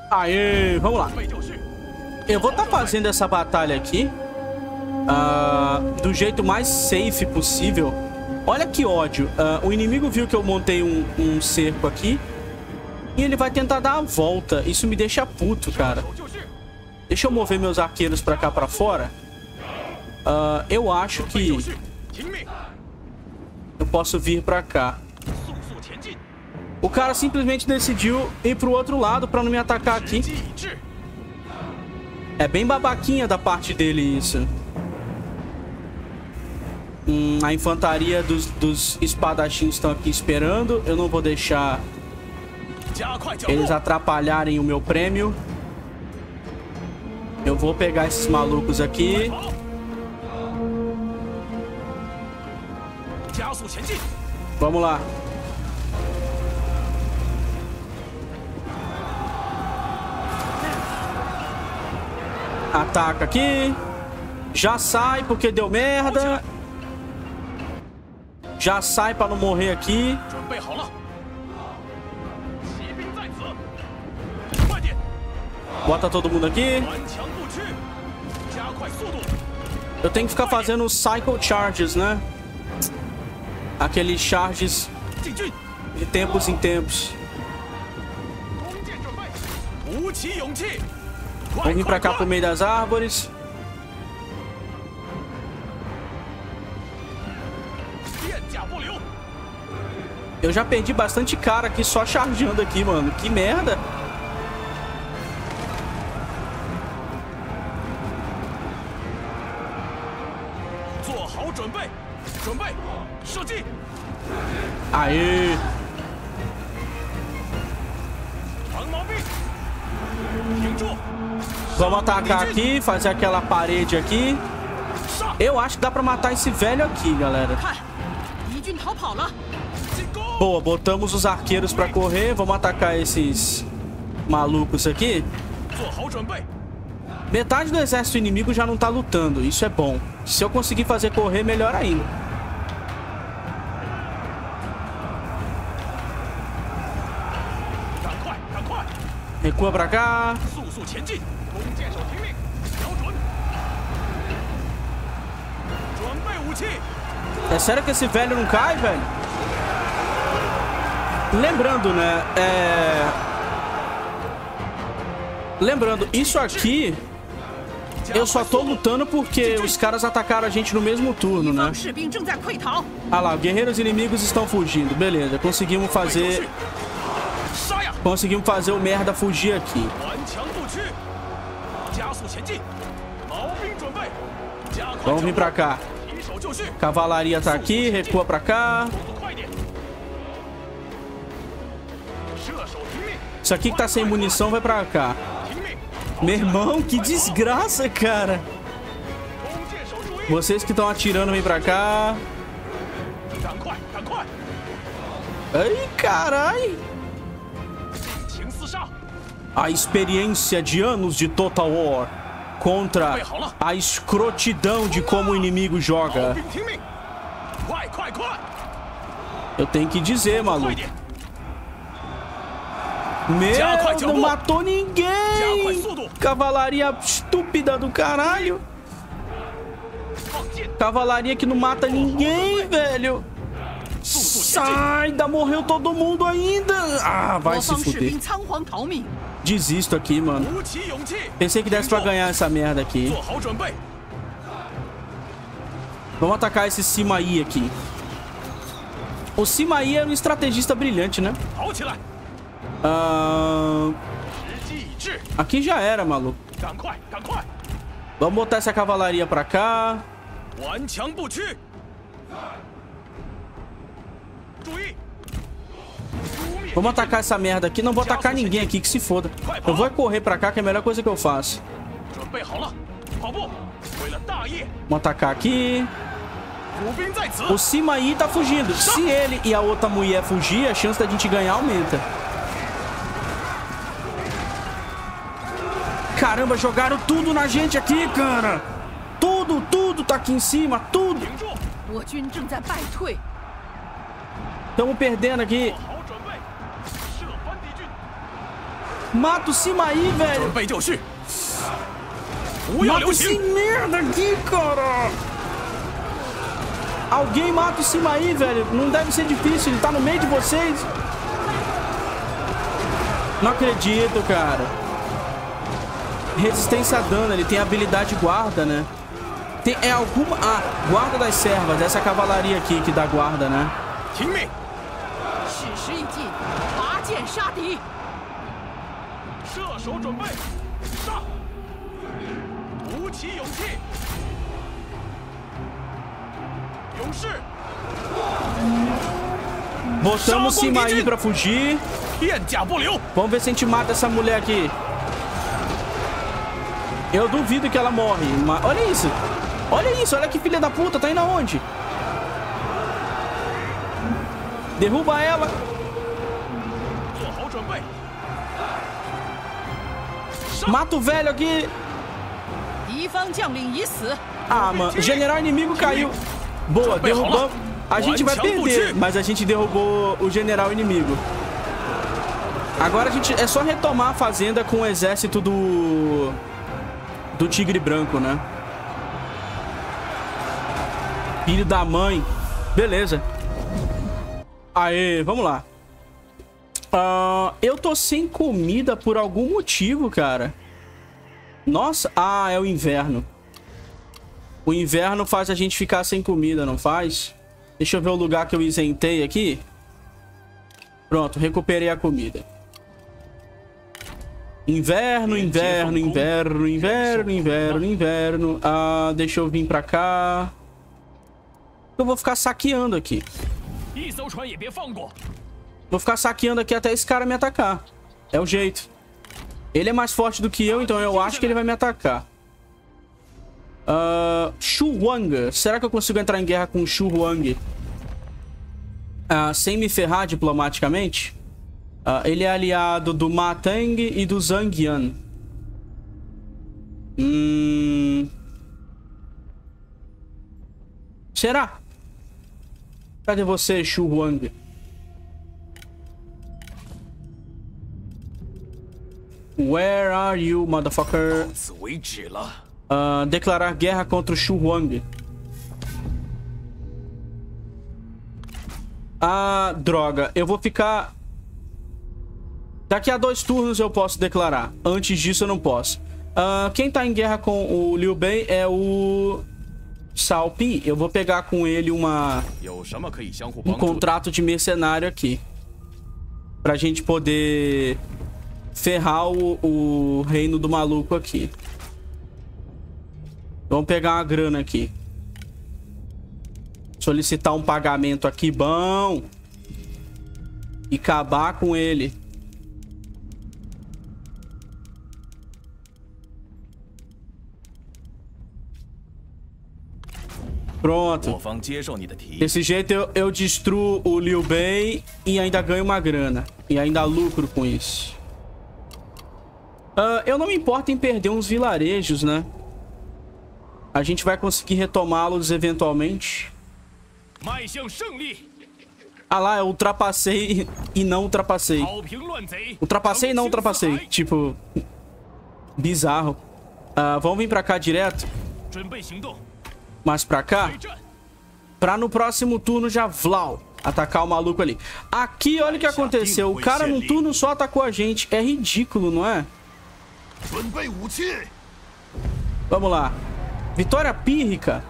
Aê, vamos lá. Eu vou estar fazendo essa batalha aqui do jeito mais safe possível. Olha que ódio. O inimigo viu que eu montei um cerco aqui e ele vai tentar dar a volta. Isso me deixa puto, cara. Deixa eu mover meus arqueiros pra cá, pra fora. Eu acho que eu posso vir pra cá. O cara simplesmente decidiu ir pro outro lado pra não me atacar aqui. É bem babaquinha da parte dele isso. A infantaria dos espadachins estão aqui esperando. Eu não vou deixar eles atrapalharem o meu prêmio. Eu vou pegar esses malucos aqui. Vamos lá. Ataca aqui. Já sai porque deu merda. Já sai pra não morrer aqui. Bota todo mundo aqui. Eu tenho que ficar fazendo cycle charges, né? Aqueles charges de tempos em tempos. Vamos vir pra cá pro meio das árvores. Eu já perdi bastante cara aqui só chargeando aqui, mano. Que merda. Aê. Vamos atacar aqui, fazer aquela parede aqui. Eu acho que dá pra matar esse velho aqui, galera. Boa, botamos os arqueiros pra correr. Vamos atacar esses malucos aqui. Metade do exército inimigo já não tá lutando. Isso é bom. Se eu conseguir fazer correr, melhor ainda. Recua pra cá. É sério que esse velho não cai, velho? Lembrando, né? Lembrando, isso aqui eu só tô lutando porque os caras atacaram a gente no mesmo turno, né? Ah lá, guerreiros inimigos estão fugindo. Beleza, conseguimos fazer o merda fugir aqui. Vamos vir pra cá. Cavalaria tá aqui, recua pra cá. Isso aqui que tá sem munição vai pra cá. Meu irmão, que desgraça, cara. Vocês que estão atirando, vem pra cá. Ai, carai. A experiência de anos de Total War contra a escrotidão de como o inimigo joga. Eu tenho que dizer, maluco. Meu, não matou ninguém. Cavalaria estúpida do caralho. Cavalaria que não mata ninguém, velho. Sai, ainda morreu todo mundo ainda. Ah, vai se fuder. Desisto aqui, mano. Pensei que desse pra ganhar essa merda aqui. Vamos atacar esse Sima-Yi aqui. O Sima-Yi é um estrategista brilhante, né? Aqui já era, maluco. Vamos botar essa cavalaria pra cá. Vamos atacar essa merda aqui. Não vou atacar ninguém aqui, que se foda. Eu vou correr pra cá, que é a melhor coisa que eu faço. Vamos atacar aqui. O Sima-Yi tá fugindo. Se ele e a outra mulher fugir, a chance da gente ganhar aumenta. Caramba, jogaram tudo na gente aqui, cara. Tudo tá aqui em cima, tudo. Estamos perdendo aqui. Mata o Sima-Yi, velho. Mata esse merda aqui, cara. Alguém mata o Sima-Yi, velho. Não deve ser difícil. Ele tá no meio de vocês. Não acredito, cara. Resistência a dano. Ele tem habilidade guarda, né? É alguma... Ah, guarda das servas. Essa cavalaria aqui que dá guarda, né? Botamos o Sima-Yi pra fugir. Vamos ver se a gente mata essa mulher aqui. Eu duvido que ela morre. Mas... Olha isso. Olha isso. Olha que filha da puta. Tá indo aonde? Derruba ela. Mata o velho aqui. Ah, mano. O general inimigo caiu. Boa, derrubamos. A gente vai perder, mas a gente derrubou o general inimigo. Agora a gente... É só retomar a fazenda com o exército do Tigre Branco, né? Filho da mãe. Beleza. Aê, vamos lá. Eu tô sem comida por algum motivo, cara. Nossa. Ah, é o inverno. O inverno faz a gente ficar sem comida, não faz? Deixa eu ver o lugar que eu isentei aqui. Pronto, recuperei a comida. Inverno, inverno, inverno, inverno, inverno, inverno. Ah, deixa eu vir pra cá. Eu vou ficar saqueando aqui. Vou ficar saqueando aqui até esse cara me atacar. É o jeito. Ele é mais forte do que eu, então eu acho que ele vai me atacar. Shu Wang. Será que eu consigo entrar em guerra com o Shu Wang sem me ferrar diplomaticamente? Ele é aliado do Ma Teng e do Zhang Yan. Será? Cadê você, Shu Wang? Where are you, motherfucker? Declarar guerra contra o Shu Wang. Ah, droga. Eu vou ficar... Daqui a 2 turnos eu posso declarar. Antes disso eu não posso. Quem tá em guerra com o Liu Bei é o Cao Pi. Eu vou pegar com ele um contrato de mercenário aqui. Pra gente poder ferrar o reino do maluco aqui. Vamos pegar uma grana aqui. Solicitar um pagamento aqui bom. E acabar com ele. Pronto. Desse jeito eu destruo o Liu Bei e ainda ganho uma grana. E ainda lucro com isso. Eu não me importo em perder uns vilarejos, né? A gente vai conseguir retomá-los eventualmente. Ah lá, eu ultrapassei e não ultrapassei. Ultrapassei e não ultrapassei. Tipo, bizarro. Vamos vir pra cá direto. Mas pra cá. Pra no próximo turno já Vlau atacar o maluco ali. Aqui, olha o que aconteceu. O cara num turno só atacou a gente. É ridículo, não é? Vamos lá. Vitória pírrica.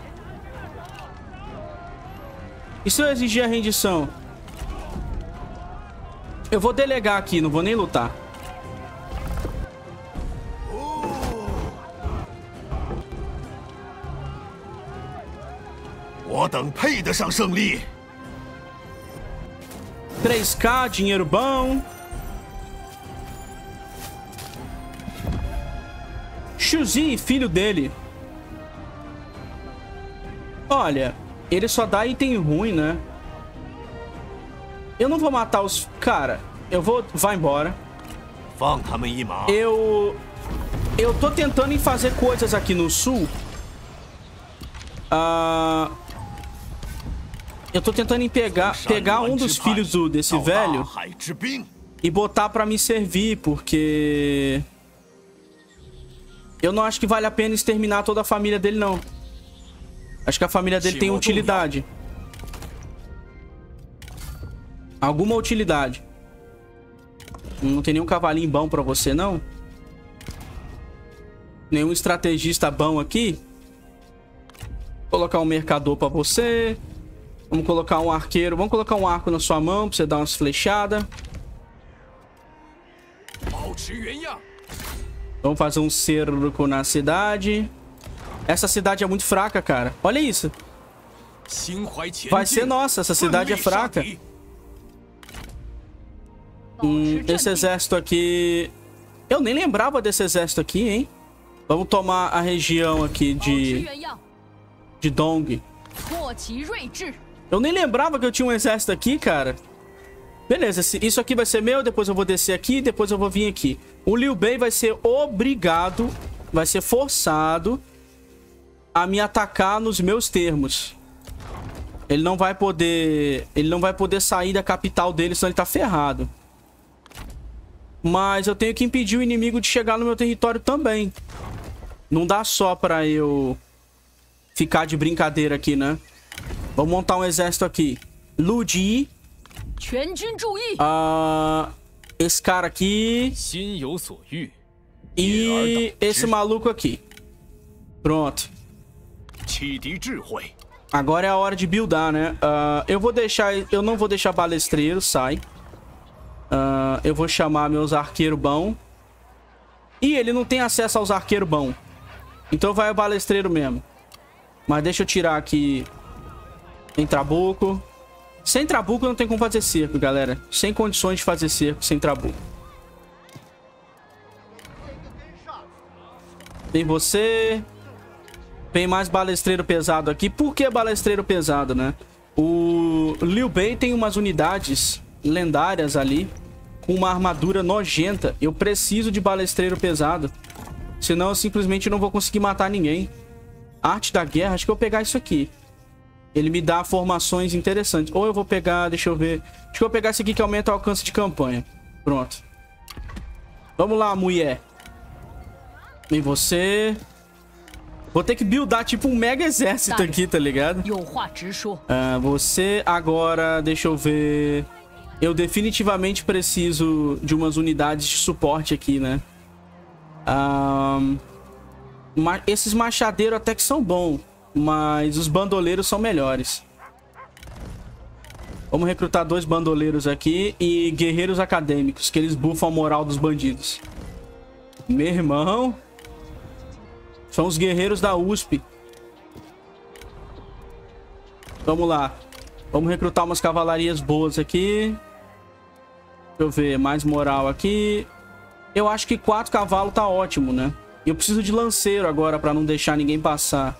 E se eu exigir a rendição? Eu vou delegar aqui, não vou nem lutar. Eu 3K, dinheiro bom. Xuzi, filho dele. Olha, ele só dá item ruim, né? Eu não vou matar os... Cara, eu vou... Vai embora. Eu tô tentando em fazer coisas aqui no sul. Eu tô tentando em pegar um dos filhos desse velho e botar pra me servir, porque eu não acho que vale a pena exterminar toda a família dele, não. Acho que a família dele tem utilidade. Alguma utilidade. Não tem nenhum cavalinho bom pra você, não? Nenhum estrategista bom aqui? Vou colocar um mercador pra você. Vamos colocar um arqueiro. Vamos colocar um arco na sua mão pra você dar umas flechadas. Vamos fazer um cerco na cidade. Essa cidade é muito fraca, cara. Olha isso. Vai ser nossa. Essa cidade é fraca. Esse exército aqui... Eu nem lembrava desse exército aqui, hein? Vamos tomar a região aqui de Dong. Eu nem lembrava que eu tinha um exército aqui, cara. Beleza, isso aqui vai ser meu. Depois eu vou descer aqui. Depois eu vou vir aqui. O Liu Bei vai ser obrigado, vai ser forçado a me atacar nos meus termos. Ele não vai poder sair da capital dele, senão ele tá ferrado. Mas eu tenho que impedir o inimigo de chegar no meu território também. Não dá só pra eu ficar de brincadeira aqui, né? Vamos montar um exército aqui. Lu Ji. Esse cara aqui. E esse maluco aqui. Pronto. Agora é a hora de buildar, né? Eu não vou deixar balestreiro, sai. Eu vou chamar meus arqueiros bons. E ele não tem acesso aos arqueiros bons. Então vai o balestreiro mesmo. Mas deixa eu tirar aqui. Sem trabuco. Sem trabuco não tem como fazer cerco, galera. Sem condições de fazer cerco sem trabuco. Tem você. Tem mais balestreiro pesado aqui. Por que balestreiro pesado, né? O Liu Bei tem umas unidades lendárias ali com uma armadura nojenta. Eu preciso de balestreiro pesado. Senão eu simplesmente não vou conseguir matar ninguém. Arte da guerra. Acho que eu vou pegar isso aqui. Ele me dá formações interessantes. Ou eu vou pegar, deixa eu ver. Acho que eu vou pegar esse aqui que aumenta o alcance de campanha. Pronto. Vamos lá, mulher. E você... Vou ter que buildar tipo um mega exército aqui, tá ligado? Você agora, deixa eu ver... Eu definitivamente preciso de umas unidades de suporte aqui, né? Esses machadeiros até que são bons. Mas os bandoleiros são melhores. Vamos recrutar 2 bandoleiros aqui e guerreiros acadêmicos, que eles buffam a moral dos bandidos. Meu irmão. São os guerreiros da USP. Vamos lá. Vamos recrutar umas cavalarias boas aqui. Deixa eu ver, mais moral aqui. Eu acho que 4 cavalos tá ótimo, né? Eu preciso de lanceiro agora pra não deixar ninguém passar.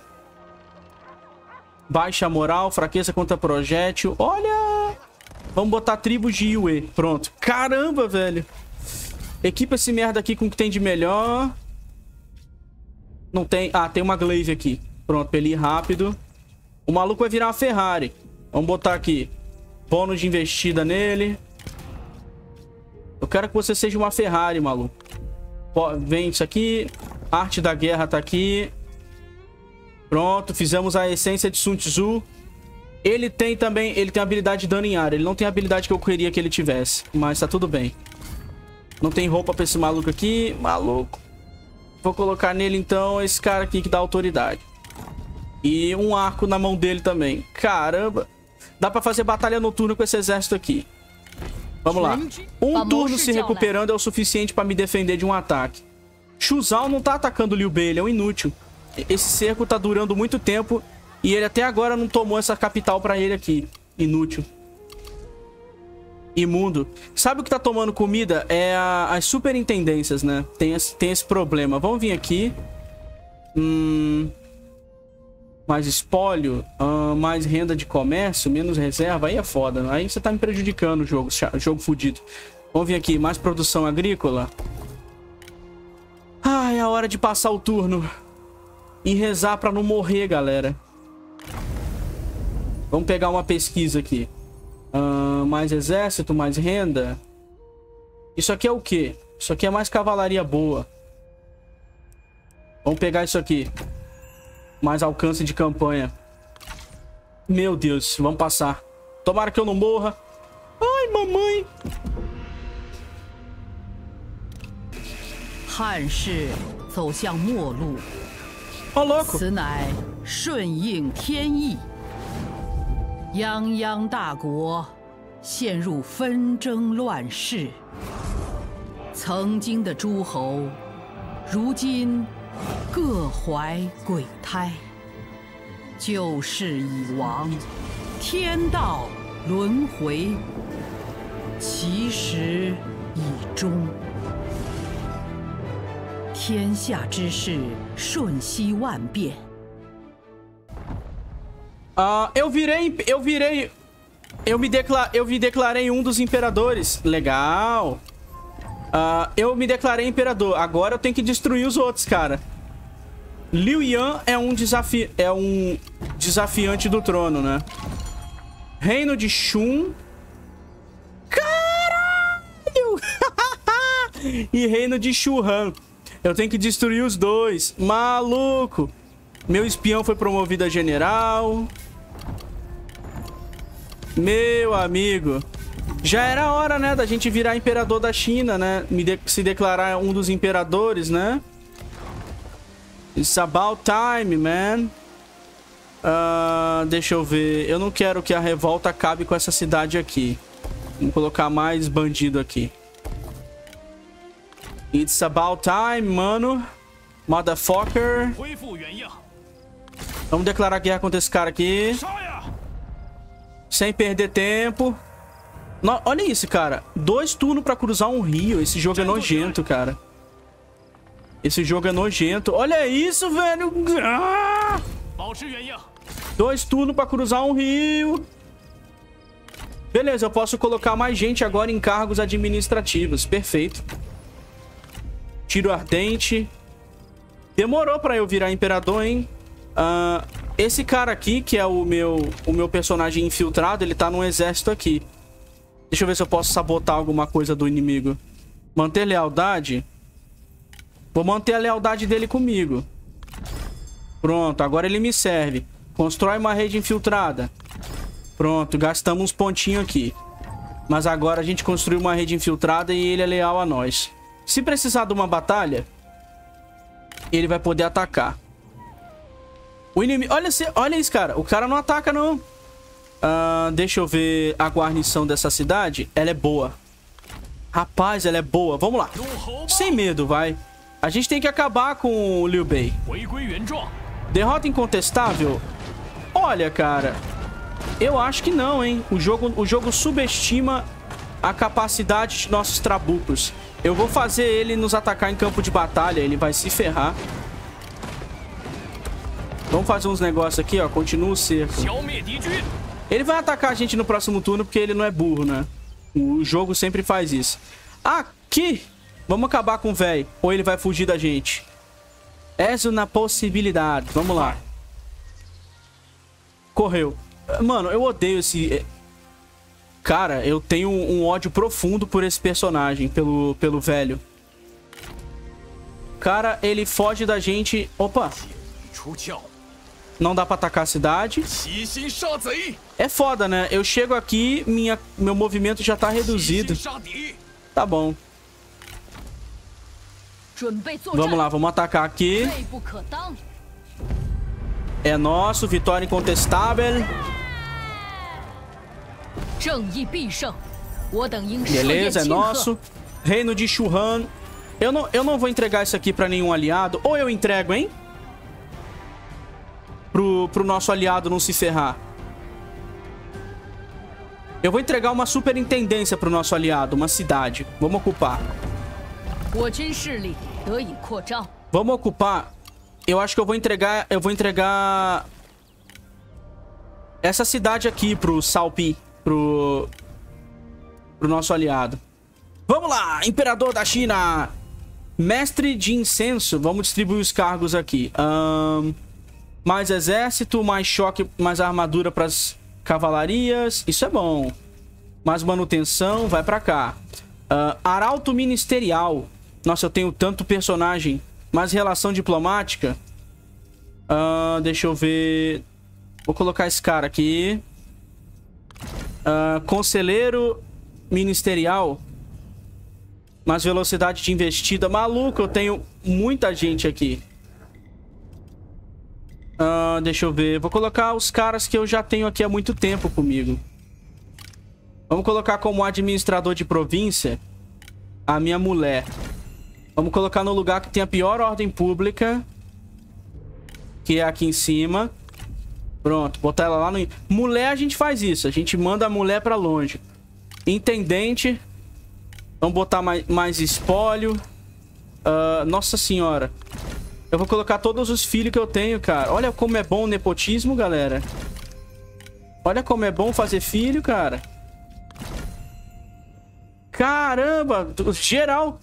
Baixa moral, fraqueza contra projétil. Olha! Vamos botar tribos de Yue. Pronto. Caramba, velho. Equipa esse merda aqui com o que tem de melhor. Não tem... Ah, tem uma glaive aqui. Pronto, pra ele ir rápido. O maluco vai virar uma Ferrari. Vamos botar aqui. Bônus de investida nele. Eu quero que você seja uma Ferrari, maluco. Vem isso aqui. Arte da guerra tá aqui. Pronto, fizemos a essência de Sun Tzu. Ele tem também... Ele tem habilidade de dano em área. Ele não tem a habilidade que eu queria que ele tivesse. Mas tá tudo bem. Não tem roupa pra esse maluco aqui. Maluco. Vou colocar nele, então, esse cara aqui que dá autoridade. E um arco na mão dele também. Caramba. Dá pra fazer batalha noturna com esse exército aqui. Vamos lá. Um turno se recuperando é o suficiente pra me defender de um ataque. Xu Zhao não tá atacando o Liu Bei. Ele é um inútil. Esse cerco tá durando muito tempo. E ele até agora não tomou essa capital pra ele aqui. Inútil. Imundo. Sabe o que tá tomando comida? É as superintendências, né? Tem esse problema. Vamos vir aqui. Mais espólio. Mais renda de comércio. Menos reserva. Aí é foda, né? Aí você tá me prejudicando o jogo. Jogo fudido. Vamos vir aqui. Mais produção agrícola. Ai, é a hora de passar o turno. E rezar pra não morrer, galera. Vamos pegar uma pesquisa aqui. Mais exército, mais renda. Isso aqui é o quê? Isso aqui é mais cavalaria boa. Vamos pegar isso aqui. Mais alcance de campanha. Meu Deus, vamos passar. Tomara que eu não morra. Ai, mamãe. 汉室走向末路， Ô, louco. 此乃顺应天意。泱泱大国陷入纷争乱世，曾经的诸侯，如今各怀鬼胎。旧事已亡，天道轮回，其时已终。 天下之事瞬息万变。 Eu me declarei um dos imperadores. Legal. Eu me declarei imperador. Agora eu tenho que destruir os outros, cara. Liu Yan é um desafiante do trono, né? Reino de Shun. Caralho! E Reino de Shuhan. Eu tenho que destruir os dois. Maluco. Meu espião foi promovido a general. Meu amigo. Já era hora, né, da gente virar imperador da China, né? Se declarar um dos imperadores, né? It's about time, man. Deixa eu ver. Eu não quero que a revolta acabe com essa cidade aqui. Vamos colocar mais bandido aqui. It's about time, mano. Motherfucker. Vamos declarar guerra contra esse cara aqui. Sem perder tempo. Olha isso, cara. 2 turnos pra cruzar um rio. Esse jogo é nojento, cara. Esse jogo é nojento. Olha isso, velho. 2 turnos pra cruzar um rio. Beleza, eu posso colocar mais gente agora em cargos administrativos. Perfeito. Tiro ardente. Demorou pra eu virar imperador, hein? Esse cara aqui, que é o meu personagem infiltrado, ele tá num exército aqui. Deixa eu ver se eu posso sabotar alguma coisa do inimigo. Manter lealdade. Vou manter a lealdade dele comigo. Pronto, agora ele me serve. Constrói uma rede infiltrada. Pronto, gastamos uns pontinhos aqui. Mas agora a gente construiu uma rede infiltrada e ele é leal a nós. Se precisar de uma batalha, ele vai poder atacar. O inimigo... Olha isso, cara. O cara não ataca, não. Deixa eu ver a guarnição dessa cidade. Ela é boa. Rapaz, ela é boa. Vamos lá. Sem medo, vai. A gente tem que acabar com o Liu Bei. Derrota incontestável? Olha, cara. Eu acho que não, hein. O jogo subestima a capacidade de nossos trabucos. Eu vou fazer ele nos atacar em campo de batalha. Ele vai se ferrar. Vamos fazer uns negócios aqui, ó. Continua o cerco. Ele vai atacar a gente no próximo turno porque ele não é burro, né? O jogo sempre faz isso. Aqui! Vamos acabar com o velho. Ou ele vai fugir da gente. Essa é uma possibilidade. Vamos lá. Correu. Mano, eu odeio esse... Cara, eu tenho um ódio profundo por esse personagem. Pelo velho. Cara, ele foge da gente... Opa! Não dá pra atacar a cidade. É foda, né? Eu chego aqui, meu movimento já tá reduzido. Tá bom. Vamos lá, vamos atacar aqui. É nosso, vitória incontestável. Beleza, é nosso. Reino de Shuhan. Eu não vou entregar isso aqui pra nenhum aliado. Ou eu entrego, hein? Pro nosso aliado não se ferrar. Eu vou entregar uma superintendência pro nosso aliado, uma cidade. Vamos ocupar. Vamos ocupar. Eu acho que eu vou entregar essa cidade aqui pro Salpi, pro nosso aliado. Vamos lá, Imperador da China. Mestre de incenso. Vamos distribuir os cargos aqui. Mais exército, mais choque, mais armadura para as cavalarias. Isso é bom. Mais manutenção, vai pra cá. Arauto Ministerial. Nossa, eu tenho tanto personagem. Mas relação diplomática. Deixa eu ver. Vou colocar esse cara aqui. Conselheiro Ministerial. Mas velocidade de investida. Maluco, eu tenho muita gente aqui. Deixa eu ver. Vou colocar os caras que eu já tenho aqui há muito tempo comigo. Vamos colocar como administrador de província a minha mulher. Vamos colocar no lugar que tem a pior ordem pública, que é aqui em cima. Pronto, botar ela lá no... Mulher, a gente faz isso. A gente manda a mulher pra longe. Intendente. Vamos botar mais espólio. Nossa senhora. Eu vou colocar todos os filhos que eu tenho, cara. Olha como é bom o nepotismo, galera. Olha como é bom fazer filho, cara. Caramba, geral.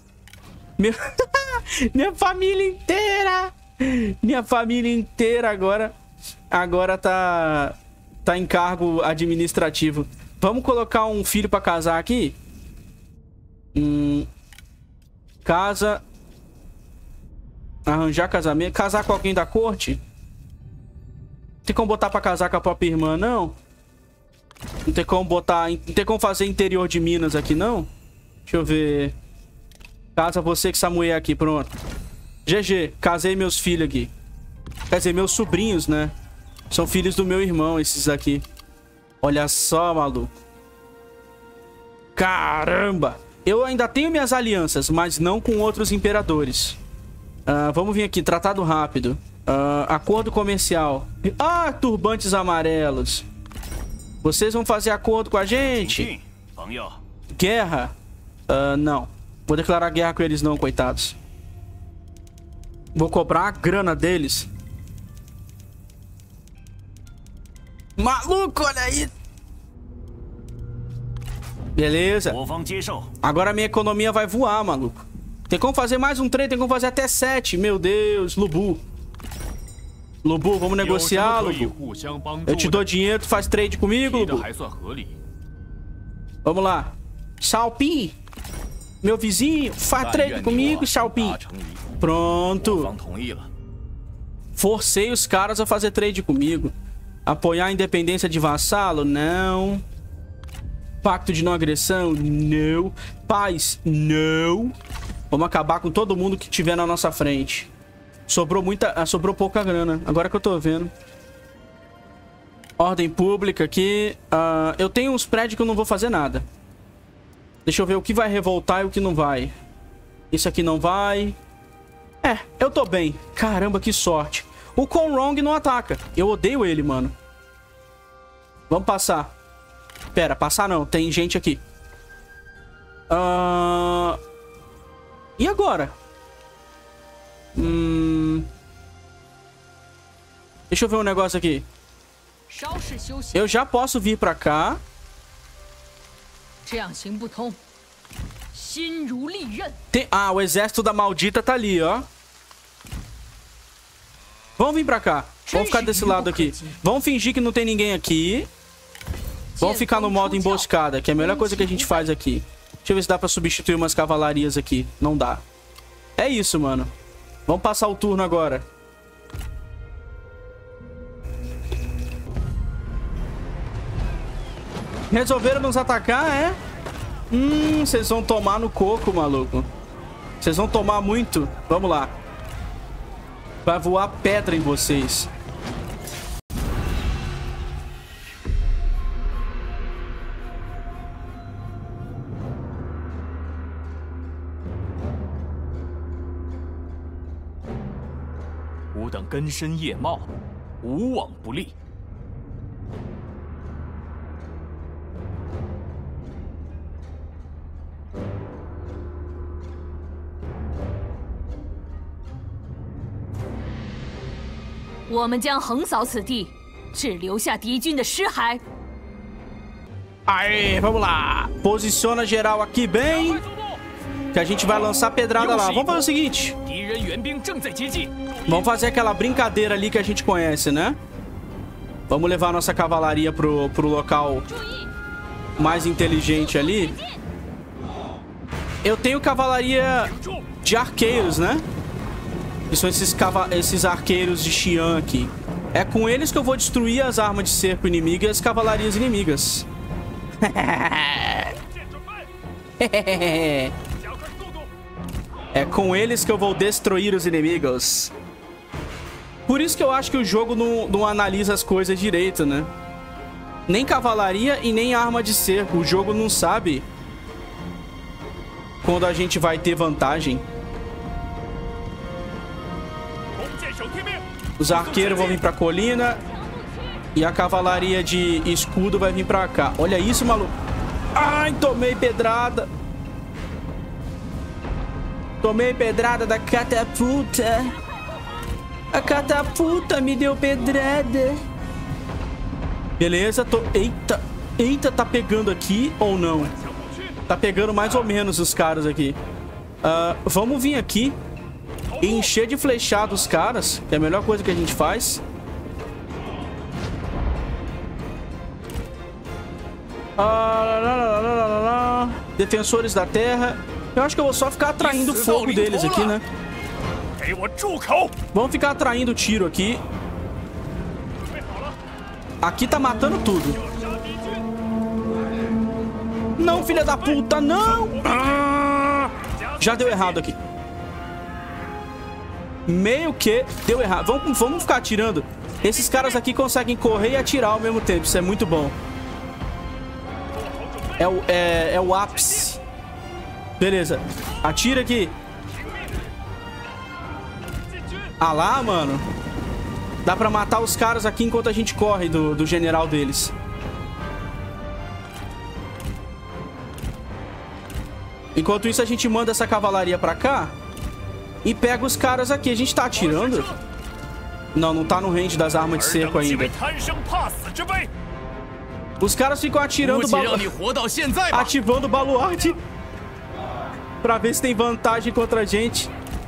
Minha família inteira. Minha família inteira agora tá em cargo administrativo. Vamos colocar um filho pra casar aqui? Casa. Arranjar casamento. Casar com alguém da corte? Tem como botar pra casar com a própria irmã, não? Não tem como botar... Não tem como fazer interior de Minas aqui, não? Deixa eu ver. Casa você com essa mulher aqui, pronto. GG, casei meus filhos aqui. Quer dizer, meus sobrinhos, né? São filhos do meu irmão, esses aqui. Olha só, maluco. Caramba! Eu ainda tenho minhas alianças, mas não com outros imperadores. Vamos vir aqui, tratado rápido. Acordo comercial. Turbantes amarelos. Vocês vão fazer acordo com a gente? Guerra? Não. Vou declarar guerra com eles não, coitados. Vou cobrar a grana deles. Maluco, olha aí. Beleza. Agora minha economia vai voar, maluco. Tem como fazer mais um trade, tem como fazer até 7. Meu Deus, Lubu. Lubu, vamos negociar, Lubu. Eu te dou dinheiro, tu faz trade comigo, Lubu. Vamos lá. Xiaoping. Meu vizinho, faz trade comigo, Xiaoping. Pronto. Forcei os caras a fazer trade comigo. Apoiar a independência de vassalo? Não. Pacto de não agressão? Não. Paz? Não. Vamos acabar com todo mundo que tiver na nossa frente. Sobrou pouca grana. Agora que eu tô vendo. Ordem pública aqui. Eu tenho uns prédios que eu não vou fazer nada. Deixa eu ver o que vai revoltar e o que não vai. Isso aqui não vai. Eu tô bem. Caramba, que sorte. O Conrong não ataca. Eu odeio ele, mano. Vamos passar. Pera, passar não. Tem gente aqui. E agora? Deixa eu ver um negócio aqui. Eu já posso vir pra cá. O exército da maldita tá ali, ó. Vamos vir pra cá. Vamos ficar desse lado aqui. Vamos fingir que não tem ninguém aqui. Vamos ficar no modo emboscada, que é a melhor coisa que a gente faz aqui. Deixa eu ver se dá pra substituir umas cavalarias aqui. Não dá. É isso, mano. Vamos passar o turno agora. Resolveram nos atacar, é? Vocês vão tomar no coco, maluco. Vocês vão tomar muito. Vamos lá. Vai voar pedra em vocês. Aê, vamos lá. Posiciona geral aqui bem, que a gente vai lançar pedrada lá. Vamos fazer o seguinte. Vamos fazer aquela brincadeira ali que a gente conhece, né? Vamos levar a nossa cavalaria pro local mais inteligente ali. Eu tenho cavalaria de arqueiros, né? Que são esses arqueiros de Xi'an aqui. É com eles que eu vou destruir as armas de cerco inimigas e as cavalarias inimigas. É com eles que eu vou destruir os inimigos. Por isso que eu acho que o jogo não analisa as coisas direito, né? Nem cavalaria e nem arma de cerco. O jogo não sabe quando a gente vai ter vantagem. Os arqueiros vão vir pra colina. E a cavalaria de escudo vai vir pra cá. Olha isso, maluco. Ai, tomei pedrada. Tomei pedrada da catapulta. A catapulta me deu pedrada. Beleza, Eita. Eita, tá pegando aqui ou não? Tá pegando mais ou menos os caras aqui. Vamos vir aqui e encher de flechada os caras, que é a melhor coisa que a gente faz. Defensores da terra. Eu acho que eu vou só ficar atraindo o fogo deles aqui, né? Vamos ficar atraindo tiro aqui. Aqui tá matando tudo. Não, filha da puta, não! Já deu errado aqui. Meio que deu errado. Vamos ficar atirando. Esses caras aqui conseguem correr e atirar ao mesmo tempo. Isso é muito bom. É o ápice. Beleza. Atira aqui. Ah lá, mano. Dá pra matar os caras aqui enquanto a gente corre do general deles. Enquanto isso, a gente manda essa cavalaria pra cá e pega os caras aqui. A gente tá atirando? Não, não tá no range das armas de cerco ainda. Os caras ficam atirando ativando o baluarte pra ver se tem vantagem contra a gente.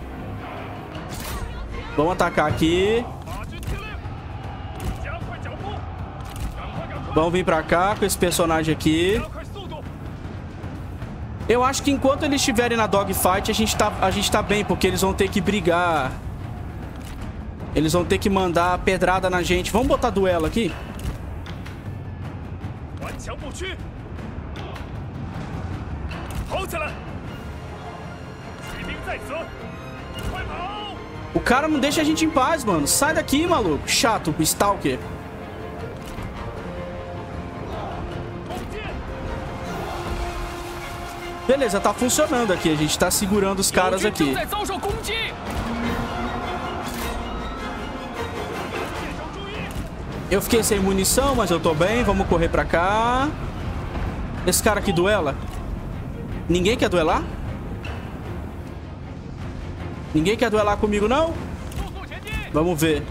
Vamos atacar aqui. Vamos vir pra cá com esse personagem aqui. Eu acho que enquanto eles estiverem na dogfight, a gente tá bem, porque eles vão ter que brigar. Eles vão ter que mandar pedrada na gente. Vamos botar duelo aqui? O cara não deixa a gente em paz, mano. Sai daqui, maluco. Chato, Stalker. Beleza, tá funcionando aqui. A gente tá segurando os caras aqui. Eu fiquei sem munição, mas eu tô bem. Vamos correr pra cá. Esse cara aqui duela? Ninguém quer duelar? Ninguém quer duelar comigo, não? Vamos ver.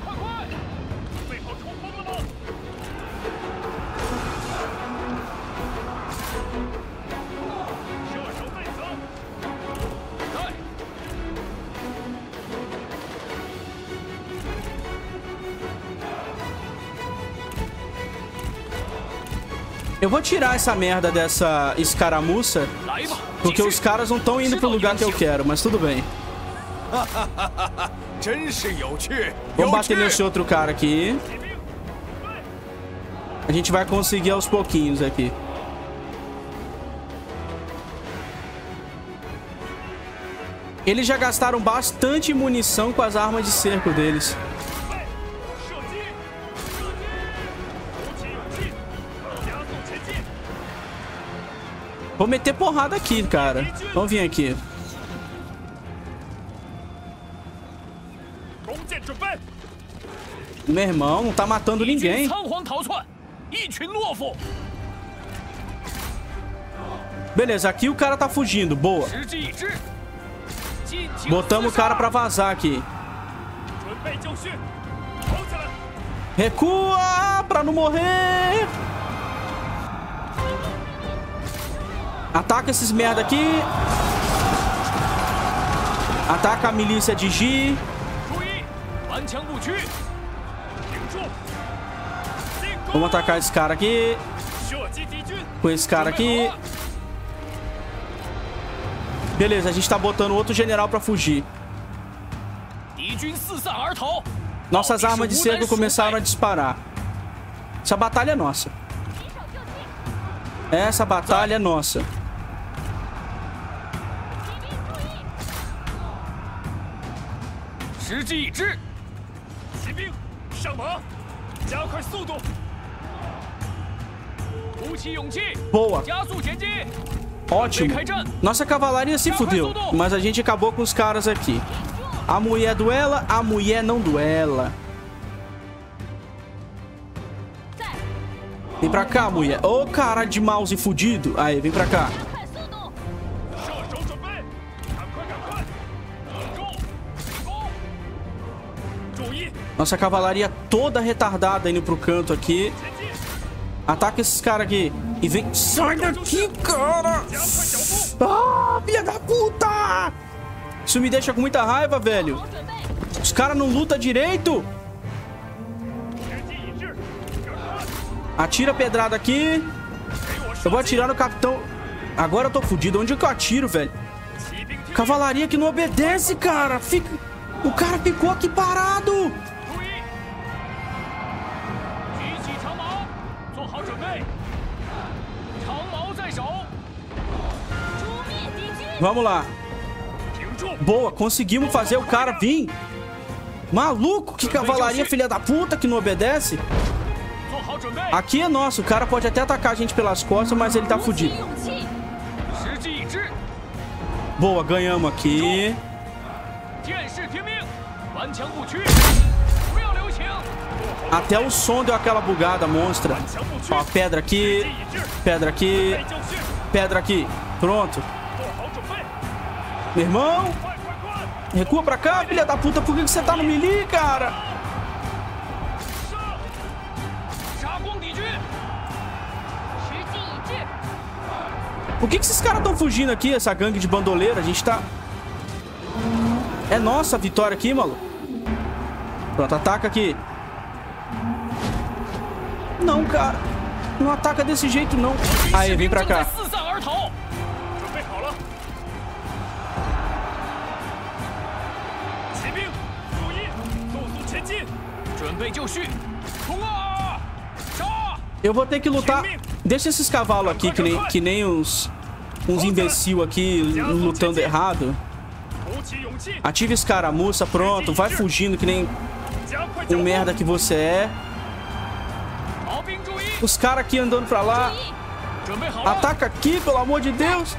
Eu vou tirar essa merda dessa escaramuça, porque os caras não estão indo pro lugar que eu quero, mas tudo bem. Vamos bater nesse outro cara aqui. A gente vai conseguir aos pouquinhos aqui. Eles já gastaram bastante munição com as armas de cerco deles. Vou meter porrada aqui, cara. Vamos vir aqui. Meu irmão, não tá matando ninguém. Beleza, aqui o cara tá fugindo. Boa. Botamos o cara pra vazar aqui. Recua pra não morrer. Ataca esses merda aqui. Ataca a milícia de Ji. Vamos atacar esse cara aqui. Com esse cara aqui. Beleza, a gente tá botando outro general pra fugir. Nossas armas de cerco começaram a disparar. Essa batalha é nossa. Essa batalha é nossa. Boa. Ótimo. Nossa cavalaria se fudeu, mas a gente acabou com os caras aqui. A mulher duela, a mulher não duela. Vem pra cá, mulher. Ô, cara de mouse fudido. Aí, vem pra cá. Nossa cavalaria toda retardada indo pro canto aqui. Ataca esses caras aqui. E vem... Sai daqui, cara! Ah, filha da puta! Isso me deixa com muita raiva, velho. Os caras não lutam direito. Atira a pedrada aqui. Eu vou atirar no capitão. Agora eu tô fudido. Onde é que eu atiro, velho? Cavalaria que não obedece, cara. O cara ficou aqui parado. Vamos lá. Boa, conseguimos fazer o cara vir. Maluco, que cavalaria filha da puta que não obedece. Aqui é nosso, o cara pode até atacar a gente pelas costas, mas ele tá fudido. Boa, ganhamos aqui. Até o som deu aquela bugada monstra. Ó, pedra aqui. Pedra aqui. Pedra aqui. Pronto. Meu irmão. Recua pra cá, filha da puta. Por que você tá no melee, cara? Por que esses caras estão fugindo aqui? Essa gangue de bandoleiro. A gente tá... É nossa a vitória aqui, maluco. Pronto, ataca aqui. Não, cara. Não ataca desse jeito, não. Aí, vem pra cá. Eu vou ter que lutar. Deixa esses cavalos aqui, que nem uns imbecil aqui lutando errado. Ativa escaramuça, pronto. Vai fugindo que nem um merda que você é. Os caras aqui andando pra lá. Ataca aqui, pelo amor de Deus.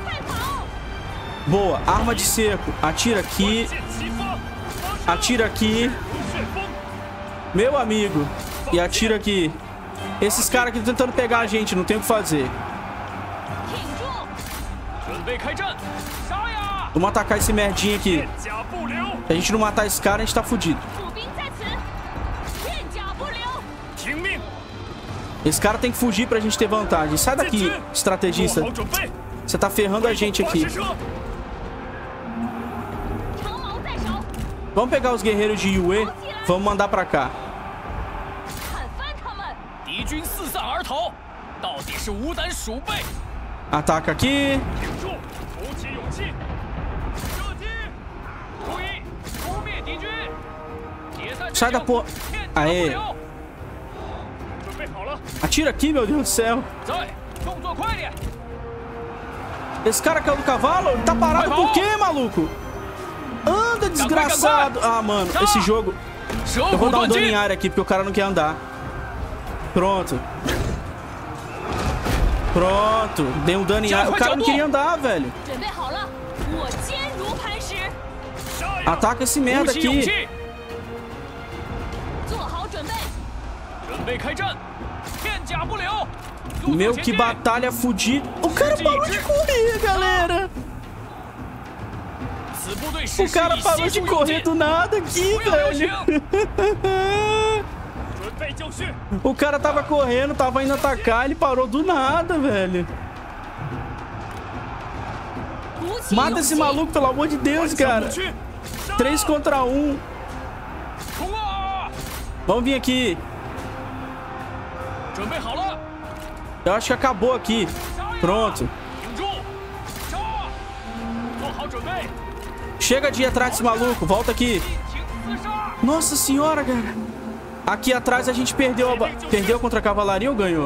Boa, arma de cerco. Atira aqui. Atira aqui. Meu amigo. E atira aqui. Esses caras aqui estão tentando pegar a gente, não tem o que fazer. Vamos atacar esse merdinho aqui. Se a gente não matar esse cara, a gente tá fudido. Esse cara tem que fugir pra gente ter vantagem. Sai daqui, estrategista. Você tá ferrando a gente aqui. Vamos pegar os guerreiros de Yue. Vamos mandar pra cá. Ataca aqui. Sai da porra. Aê. Atira aqui, meu Deus do céu. Esse cara caiu do cavalo? Ele tá parado por quê, maluco? Anda, desgraçado. Ah, mano, esse jogo... Eu vou dar um dano em área aqui, porque o cara não quer andar. Pronto. Pronto. Dei um dano em área. O cara não queria andar, velho. Ataca esse merda aqui. Meu, que batalha fudida. O cara parou de correr, galera. O cara parou de correr do nada aqui, velho. O cara tava correndo, tava indo atacar, ele parou do nada, velho. Mata esse maluco, pelo amor de Deus, cara. 3 contra 1. Vamos vir aqui. Eu acho que acabou aqui. Pronto. Chega de ir atrás desse maluco. Volta aqui. Nossa senhora, cara. Aqui atrás a gente perdeu contra a cavalaria ou ganhou?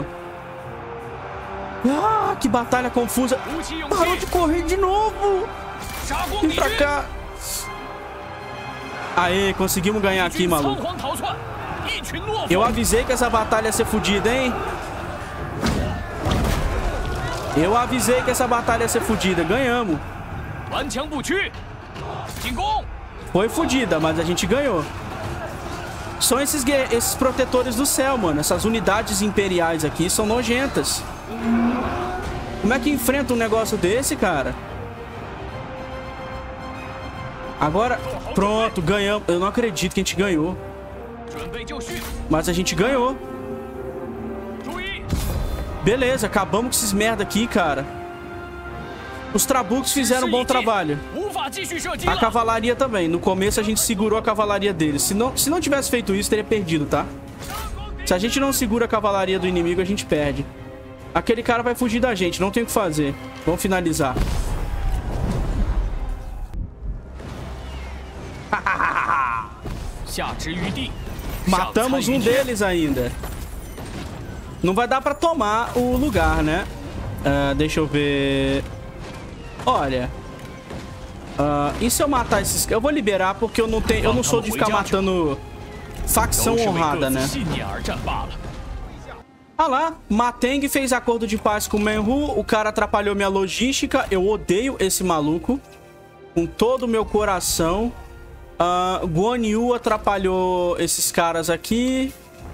Ah, que batalha confusa. Parou de correr de novo. Vem pra cá. Aê, conseguimos ganhar aqui, maluco. Eu avisei que essa batalha ia ser fodida, hein? Eu avisei que essa batalha ia ser fodida. Ganhamos. Foi fodida, mas a gente ganhou. São esses protetores do céu, mano. Essas unidades imperiais aqui são nojentas. Como é que enfrenta um negócio desse, cara? Agora, pronto, ganhamos. Eu não acredito que a gente ganhou. Mas a gente ganhou. Beleza, acabamos com esses merda aqui, cara. Os trabucos fizeram um bom trabalho. A cavalaria também. No começo a gente segurou a cavalaria deles. Se não tivesse feito isso, teria perdido, tá? Se a gente não segura a cavalaria do inimigo, a gente perde. Aquele cara vai fugir da gente. Não tem o que fazer. Vamos finalizar. Matamos um deles ainda. Não vai dar pra tomar o lugar, né? Deixa eu ver... Olha... e se eu matar esses... Eu vou liberar porque eu não sou de ficar matando facção honrada, né? Ah lá, Mateng fez acordo de paz com o Menhu. O cara atrapalhou minha logística. Eu odeio esse maluco com todo o meu coração. Guan Yu atrapalhou esses caras aqui.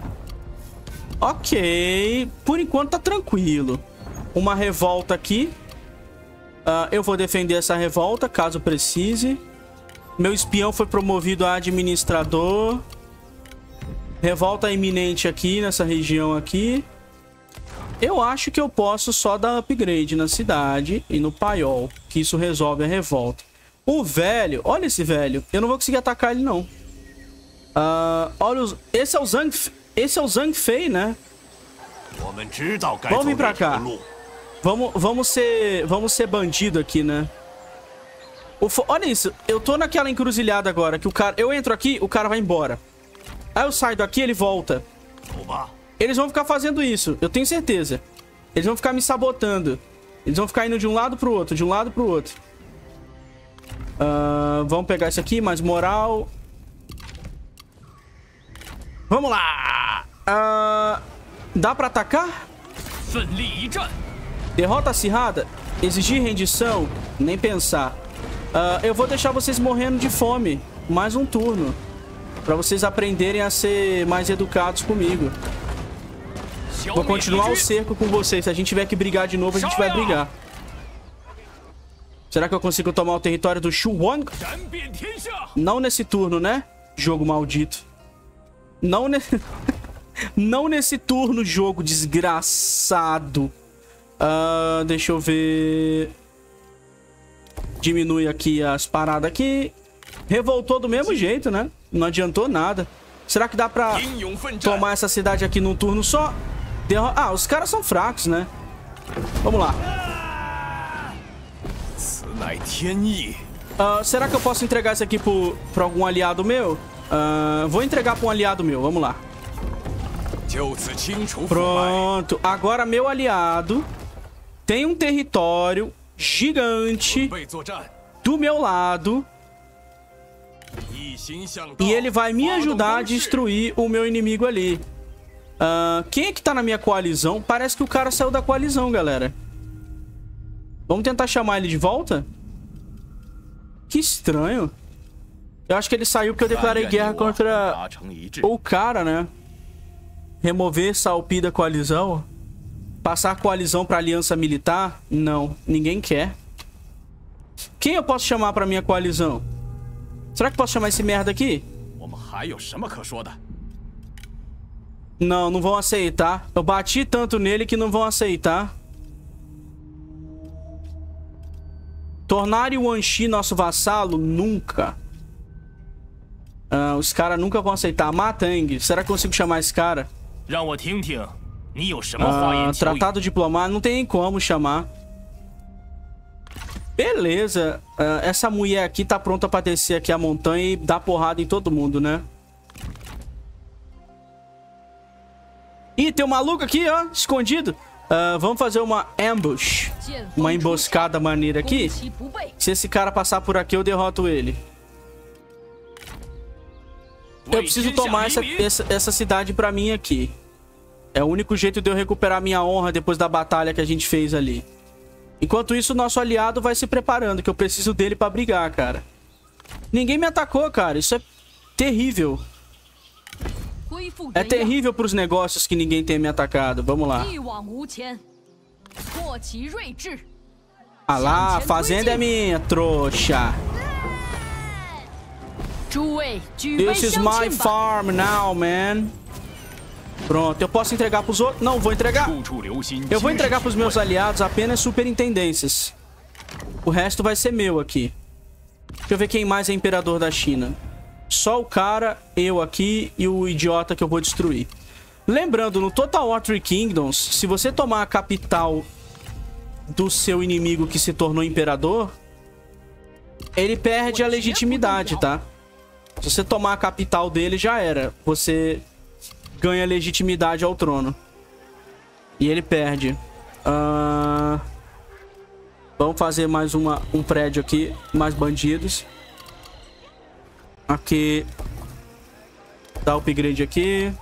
Ok. Por enquanto tá tranquilo. Uma revolta aqui. Eu vou defender essa revolta, caso precise. Meu espião foi promovido a administrador. Revolta iminente aqui, nessa região aqui. Eu acho que eu posso só dar upgrade na cidade e no paiol, que isso resolve a revolta. O velho, olha esse velho. Eu não vou conseguir atacar ele, não. Olha os... Esse é o Zhang Fei, né? Vamos vir pra cá. Vamos ser bandido aqui, né? Olha isso. Eu tô naquela encruzilhada agora. Que o cara... Eu entro aqui, o cara vai embora. Aí eu saio daqui, ele volta. Eles vão ficar fazendo isso. Eu tenho certeza. Eles vão ficar me sabotando. Eles vão ficar indo de um lado pro outro. De um lado pro outro. Vamos pegar isso aqui. Mais moral. Vamos lá. Dá pra atacar? Derrota acirrada? Exigir rendição? Nem pensar. Eu vou deixar vocês morrendo de fome. Mais um turno. Pra vocês aprenderem a ser mais educados comigo. Vou continuar o cerco com vocês. Se a gente tiver que brigar de novo, a gente vai brigar. Será que eu consigo tomar o território do Shu Wang? Não nesse turno, né? Jogo maldito. Não nesse turno, jogo desgraçado. Deixa eu ver. Diminui aqui as paradas aqui. Revoltou do mesmo jeito, né? Não adiantou nada. Será que dá pra tomar essa cidade aqui num turno só? Os caras são fracos, né? Vamos lá. Será que eu posso entregar isso aqui pra algum aliado meu? Vou entregar pra um aliado meu. Vamos lá. Pronto. Agora meu aliado tem um território gigante do meu lado. E ele vai me ajudar a destruir o meu inimigo ali. Quem é que tá na minha coalizão? Parece que o cara saiu da coalizão, galera. Vamos tentar chamar ele de volta? Que estranho. Eu acho que ele saiu porque eu declarei guerra contra o cara, né? Remover Salpi da coalizão. Passar a coalizão pra aliança militar? Não, ninguém quer. Quem eu posso chamar pra minha coalizão? Será que posso chamar esse merda aqui? Não, não vão aceitar. Eu bati tanto nele que não vão aceitar. Tornar o Wanxi nosso vassalo? Nunca. Os caras nunca vão aceitar. Mateng. Será que eu consigo chamar esse cara? Tratado diplomático. Não tem como chamar. Beleza. Essa mulher aqui tá pronta pra descer aqui a montanha e dar porrada em todo mundo, né? Ih, tem um maluco aqui, ó, escondido. Vamos fazer uma ambush. Uma emboscada maneira aqui. Se esse cara passar por aqui, eu derroto ele. Eu preciso tomar essa cidade pra mim aqui. É o único jeito de eu recuperar minha honra depois da batalha que a gente fez ali. Enquanto isso, o nosso aliado vai se preparando, que eu preciso dele pra brigar, cara. Ninguém me atacou, cara. Isso é terrível. É terrível pros negócios que ninguém tenha me atacado. Vamos lá. Ah lá, a fazenda é minha, trouxa. This is my farm now, man. Pronto, eu posso entregar pros outros? Não, vou entregar. Eu vou entregar pros meus aliados apenas superintendências. O resto vai ser meu aqui. Deixa eu ver quem mais é imperador da China. Só o cara, eu aqui e o idiota que eu vou destruir. Lembrando, no Total War Three Kingdoms, se você tomar a capital do seu inimigo que se tornou imperador, ele perde a legitimidade, tá? Se você tomar a capital dele, já era. Você ganha legitimidade ao trono. E ele perde. Vamos fazer mais um prédio aqui. Mais bandidos. Aqui. Dá upgrade aqui.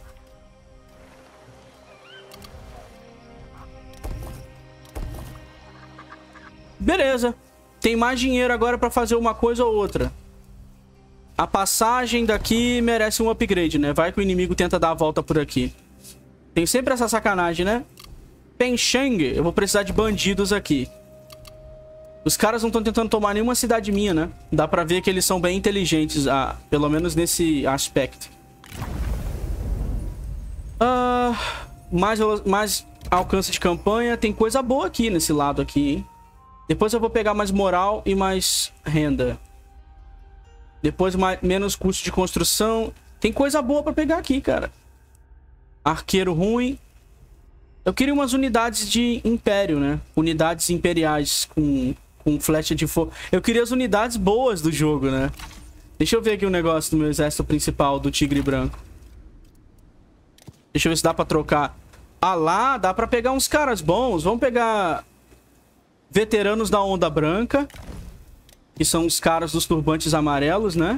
Beleza. Tem mais dinheiro agora pra fazer uma coisa ou outra. A passagem daqui merece um upgrade, né? Vai que o inimigo tenta dar a volta por aqui. Tem sempre essa sacanagem, né? Pensheng. Eu vou precisar de bandidos aqui. Os caras não estão tentando tomar nenhuma cidade minha, né? Dá pra ver que eles são bem inteligentes, pelo menos aspecto. Mais alcance de campanha. Tem coisa boa aqui nesse lado aqui, hein? Depois eu vou pegar mais moral e mais renda. Depois menos custo de construção. Tem coisa boa pra pegar aqui, cara. Arqueiro ruim. Eu queria umas unidades de império, né? Unidades imperiais com flecha de fogo. Eu queria as unidades boas do jogo, né? Deixa eu ver aqui o negócio do meu exército principal, do Tigre Branco. Deixa eu ver se dá pra trocar. Ah lá, dá pra pegar uns caras bons. Vamos pegar veteranos da Onda Branca. Que são os caras dos turbantes amarelos, né?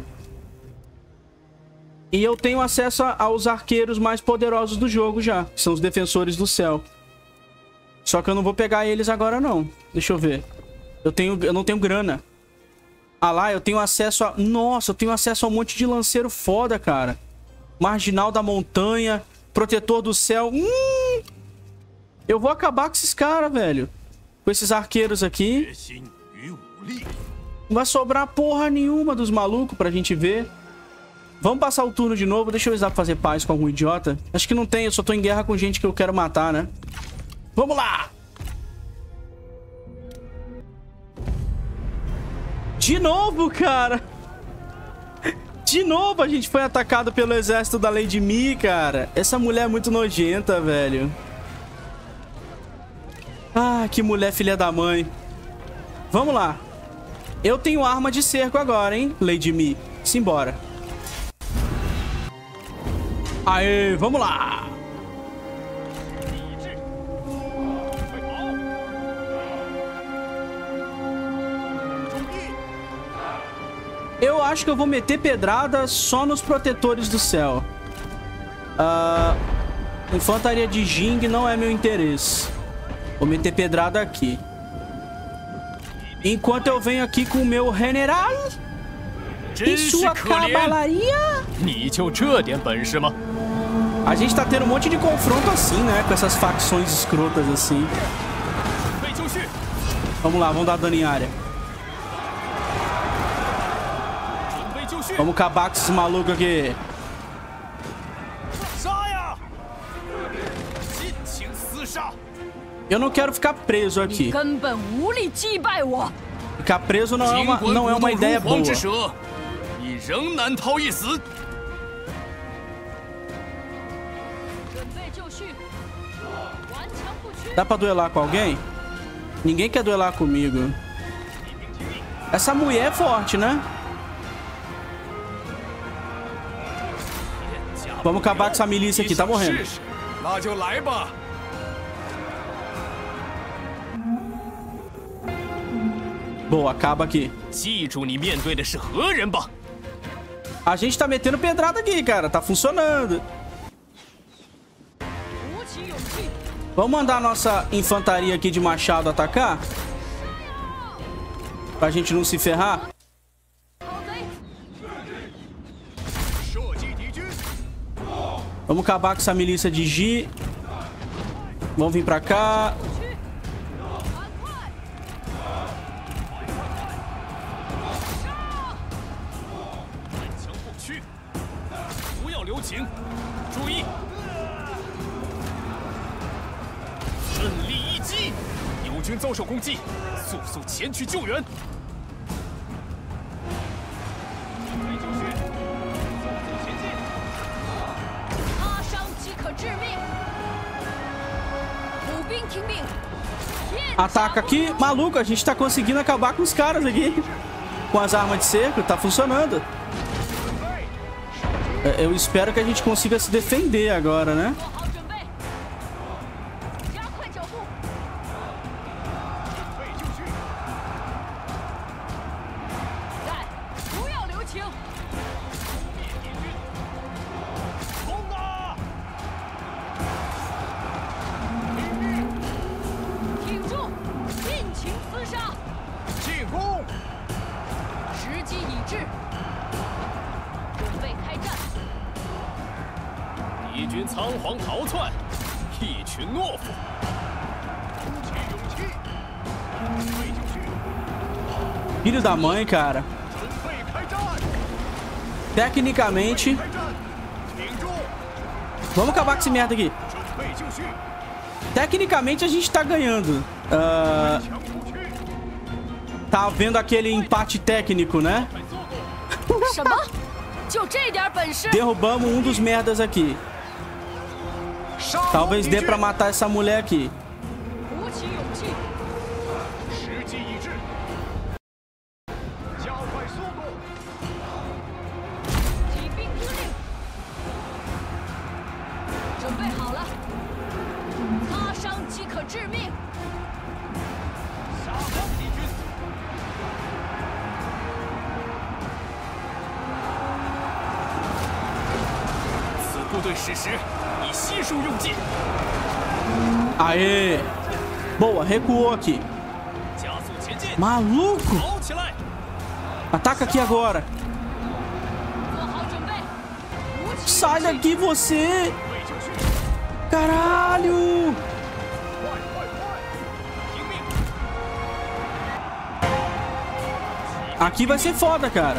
E eu tenho acesso aos arqueiros mais poderosos do jogo já. Que são os defensores do céu. Só que eu não vou pegar eles agora, não. Deixa eu ver. Eu não tenho grana. Ah lá, eu tenho acesso a... Nossa, eu tenho acesso a um monte de lanceiro foda, cara. Marginal da montanha. Protetor do céu. Eu vou acabar com esses caras, velho. Com esses arqueiros aqui. Não vai sobrar porra nenhuma dos malucos pra gente ver. Vamos passar o turno de novo. Deixa eu ver se dá pra fazer paz com algum idiota. Acho que não tem, eu só tô em guerra com gente que eu quero matar, né? Vamos lá! De novo, cara! De novo a gente foi atacado pelo exército da Lady Mi, cara. Essa mulher é muito nojenta, velho. Ah, que mulher filha da mãe. Vamos lá. Eu tenho arma de cerco agora, hein, Lady Mi. Simbora. Aê, vamos lá. Eu acho que eu vou meter pedrada só nos protetores do céu. Infantaria de Jing não é meu interesse. Vou meter pedrada aqui. Enquanto eu venho aqui com o meu general e sua cavalaria. A gente tá tendo um monte de confronto assim, né? Com essas facções escrotas assim. Vamos lá, vamos dar dano em área. Vamos acabar com esses malucos aqui. Eu não quero ficar preso aqui. Ficar preso não é uma ideia boa. Dá pra duelar com alguém? Ninguém quer duelar comigo. Essa mulher é forte, né? Vamos acabar com essa milícia aqui, tá morrendo. Boa, acaba aqui. A gente tá metendo pedrada aqui, cara. Tá funcionando. Vamos mandar a nossa infantaria aqui de machado atacar? Pra gente não se ferrar. Vamos acabar com essa milícia de Ji. Vamos vir pra cá. Ataca aqui. Maluco, a gente tá conseguindo acabar com os caras aqui. Com as armas de cerco, tá funcionando. Eu espero que a gente consiga se defender agora, né? Filho da mãe, cara. Tecnicamente... Vamos acabar com esse merda aqui. Tecnicamente a gente tá ganhando. Tá vendo aquele empate técnico, né? Derrubamos um dos merdas aqui. Talvez dê pra matar essa mulher aqui. Aê! Boa, recuou aqui. Maluco! Ataca aqui agora. Sai daqui, você! Caralho! Aqui vai ser foda, cara.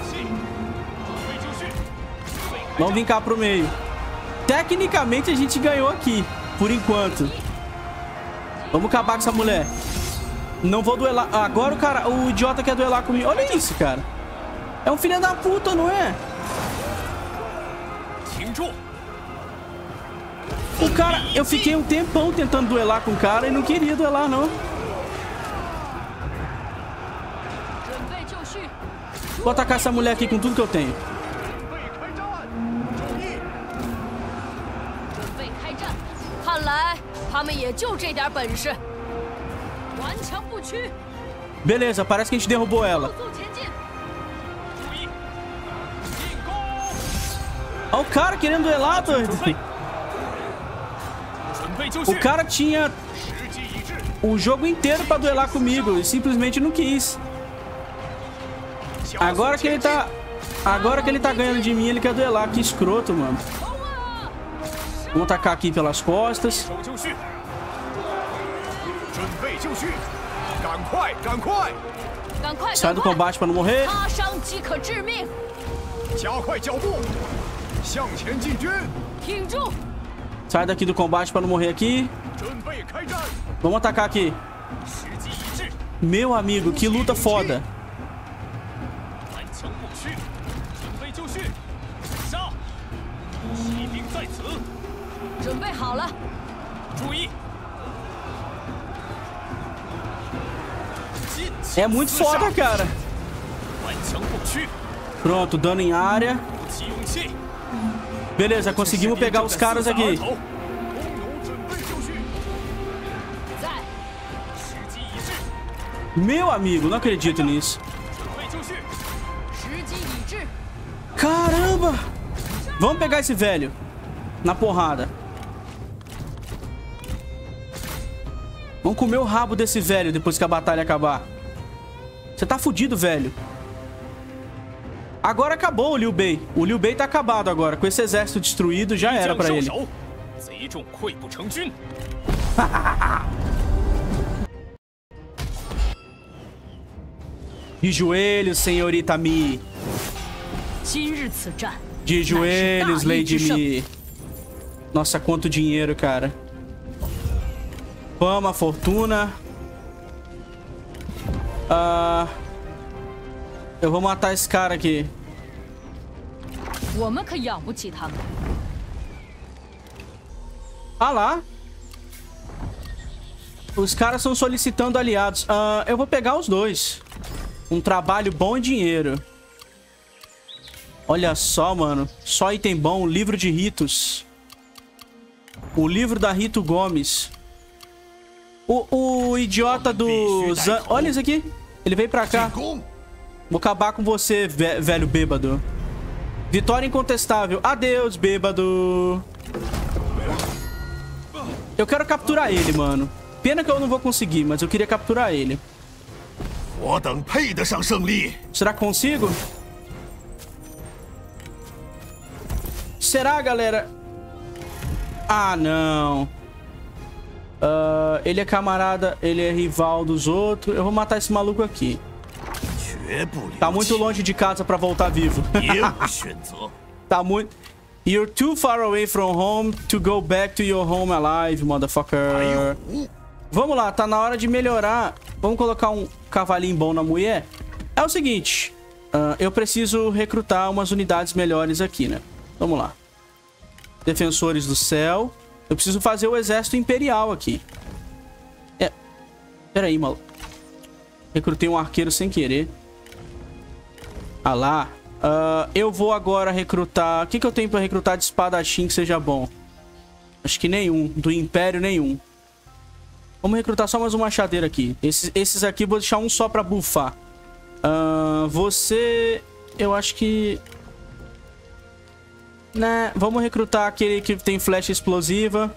Vamos vir cá pro meio. Tecnicamente a gente ganhou aqui, por enquanto. Vamos acabar com essa mulher. Não vou duelar. Agora o cara, o idiota quer duelar comigo. Olha isso, cara. É um filho da puta, não é? O cara, eu fiquei um tempão tentando duelar com o cara e não queria duelar, não. Vou atacar essa mulher aqui com tudo que eu tenho. Beleza, parece que a gente derrubou ela. Olha o cara querendo duelar, doido. O cara tinha o jogo inteiro pra duelar comigo e simplesmente não quis. Agora que ele tá ganhando de mim, ele quer duelar. Que escroto, mano. Vamos atacar aqui pelas costas. Sai do combate pra não morrer. Sai daqui do combate pra não morrer aqui. Vamos atacar aqui. Meu amigo, que luta foda. É muito foda, cara. Pronto, dano em área. Beleza, conseguimos pegar os caras aqui. Meu amigo, não acredito nisso. Caramba! Vamos pegar esse velho. Na porrada. Vamos comer o rabo desse velho depois que a batalha acabar. Você tá fudido, velho. Agora acabou o Liu Bei. O Liu Bei tá acabado agora. Com esse exército destruído, já era pra ele. De joelhos, senhorita Mi. De joelhos, Lady Mi. Nossa, quanto dinheiro, cara. Fama, fortuna. Eu vou matar esse cara aqui. Ah lá. Os caras estão solicitando aliados. Eu vou pegar os dois. Um trabalho bom e dinheiro. Olha só, mano. Só item bom. Livro de ritos. O livro da Rito Gomes. O idiota do... Olha isso aqui. Ele veio pra cá. Vou acabar com você, velho bêbado. Vitória incontestável. Adeus, bêbado. Eu quero capturar ele, mano. Pena que eu não vou conseguir, mas eu queria capturar ele. Será que consigo? Será, galera? Ah, não. Ele é camarada, ele é rival dos outros. Eu vou matar esse maluco aqui. Tá muito longe de casa pra voltar vivo. Tá muito... You're too far away from home to go back to your home alive, motherfucker. Vamos lá, tá na hora de melhorar. Vamos colocar um cavalinho bom na mulher. É o seguinte. Eu preciso recrutar umas unidades melhores aqui, né? Vamos lá. Defensores do céu. Eu preciso fazer o exército imperial aqui. Pera aí, maluco. Recrutei um arqueiro sem querer. Ah lá. Eu vou agora recrutar... O que eu tenho pra recrutar de espadachim que seja bom? Acho que nenhum. Do império, nenhum. Vamos recrutar só mais um machadeiro aqui. Esses aqui eu vou deixar um só pra buffar. Você... Eu acho que... Né? Vamos recrutar aquele que tem flecha explosiva.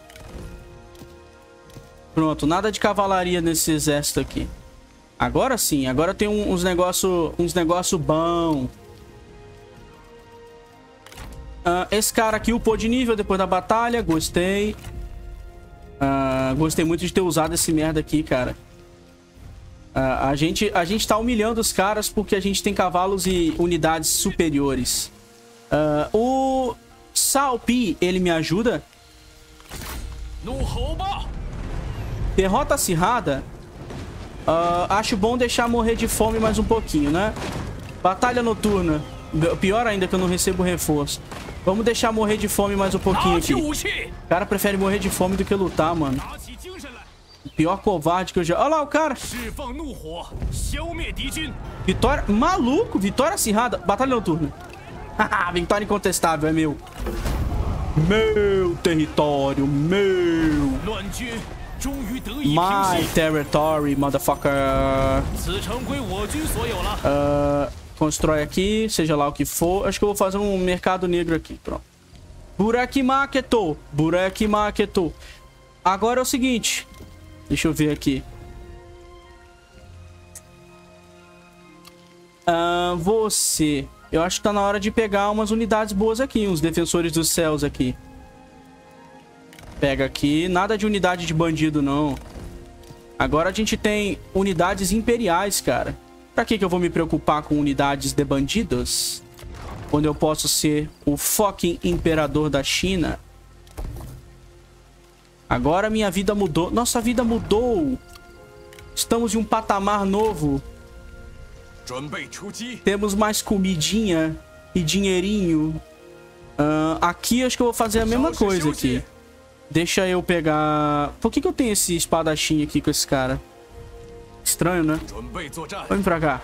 Pronto. Nada de cavalaria nesse exército aqui. Agora sim. Agora tem uns negócio bom. Esse cara aqui upou de nível depois da batalha. Gostei. Gostei muito de ter usado esse merda aqui, cara. A gente tá humilhando os caras porque a gente tem cavalos e unidades superiores. O Salpi, ele me ajuda. Derrota acirrada. Acho bom deixar morrer de fome mais um pouquinho, né? Batalha noturna. Pior ainda que eu não recebo reforço. Vamos deixar morrer de fome mais um pouquinho aqui. O cara prefere morrer de fome do que lutar, mano. O pior covarde que eu já... Olha lá o cara. Vitória... Maluco, vitória acirrada. Batalha noturna. Vitória incontestável, é meu. Meu território, meu. My territory, motherfucker. Constrói aqui, seja lá o que for. Acho que eu vou fazer um mercado negro aqui, pronto. Buraki Marketo. Buraki Marketo. Agora é o seguinte. Deixa eu ver aqui. Você... Eu acho que tá na hora de pegar umas unidades boas aqui. Uns defensores dos céus aqui. Pega aqui. Nada de unidade de bandido, não. Agora a gente tem unidades imperiais, cara. Pra que eu vou me preocupar com unidades de bandidos? Quando eu posso ser o fucking imperador da China. Agora minha vida mudou. Nossa vida mudou. Estamos em um patamar novo. Temos mais comidinha e dinheirinho. Aqui acho que eu vou fazer a mesma coisa aqui. Deixa eu pegar... Por que eu tenho esse espadachim aqui com esse cara? Estranho, né? Vamos pra cá.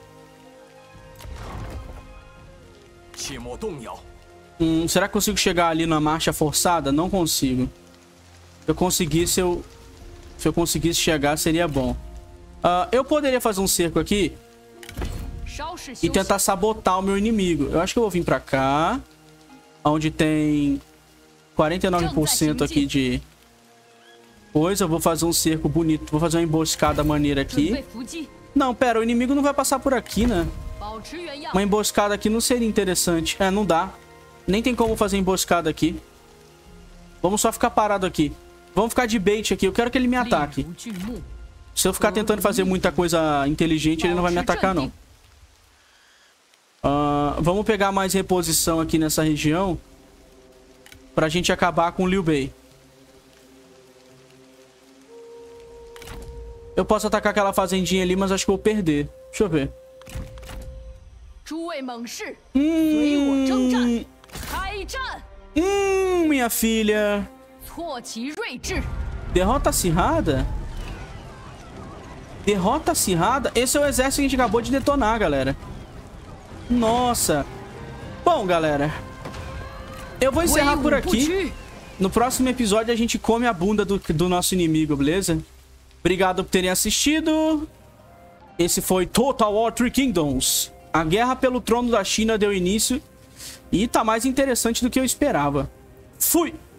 Será que consigo chegar ali na marcha forçada? Não consigo. Se eu conseguisse, se eu conseguisse chegar, seria bom. Eu poderia fazer um cerco aqui e tentar sabotar o meu inimigo. Eu acho que eu vou vir pra cá, onde tem 49% aqui de coisa. Eu vou fazer um cerco bonito. Vou fazer uma emboscada maneira aqui. Não, pera, o inimigo não vai passar por aqui, né? Uma emboscada aqui não seria interessante. Não dá. Nem tem como fazer emboscada aqui. Vamos só ficar parado aqui. Vamos ficar de bait aqui. Eu quero que ele me ataque. Se eu ficar tentando fazer muita coisa inteligente, ele não vai me atacar, não. Vamos pegar mais reposição aqui nessa região pra gente acabar com o Liu Bei. Eu posso atacar aquela fazendinha ali, mas acho que eu vou perder. Deixa eu ver. Minha filha. Derrota acirrada? Derrota acirrada? Esse é o exército que a gente acabou de detonar, galera. Nossa. Bom, galera, eu vou encerrar por aqui. No próximo episódio a gente come a bunda do nosso inimigo, beleza? Obrigado por terem assistido. Esse foi Total War Three Kingdoms. A guerra pelo trono da China deu início e tá mais interessante do que eu esperava. Fui!